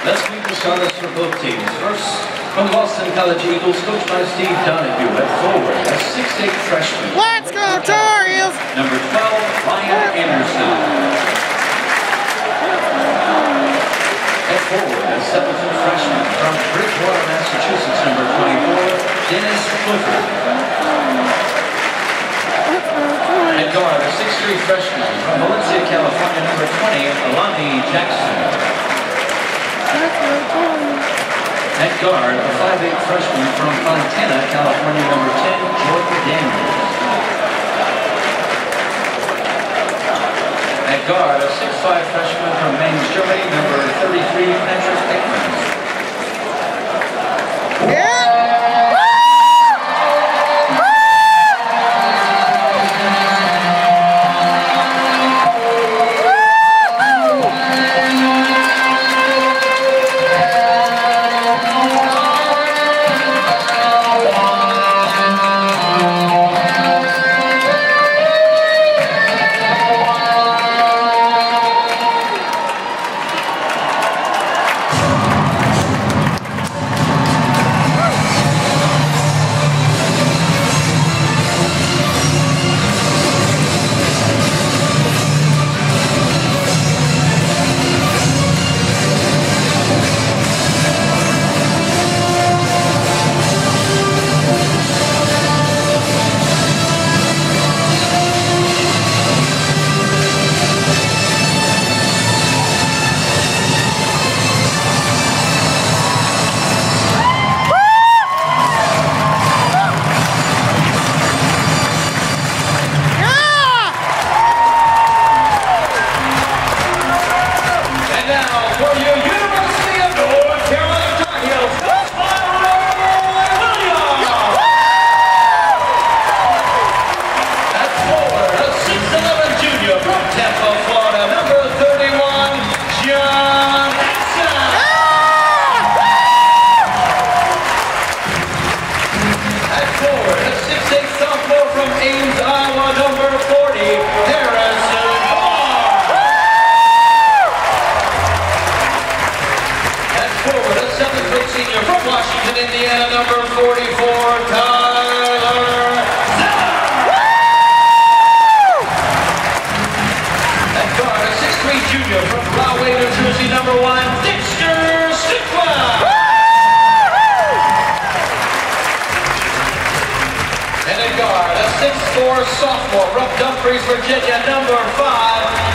Let's meet the starters for both teams. First, from the Boston College Eagles, coached by Steve Donahue at forward, a 6'8" freshman. Let's go, Tar Heels! Number 12, Ryan Anderson. At forward, a 7' freshman from Bridgewater, Massachusetts, number 24, Dennis Clifford. At guard, a 6'3" freshman from Valencia, California, number 20, Alani Jackson. At guard, a 5'8" freshman from Fontana, California, number 10, Jordan Daniels. At guard, a 6'5" freshman from Mainz, Germany, number 33, Patrick Hickman. Washington, Indiana, number 44, Tyler Zeller. At guard, a 6'3" junior from Rahway, New Jersey, number 1, Dexter Sitwell. And at guard, a 6'4" sophomore from Dumfries, Virginia, number 5,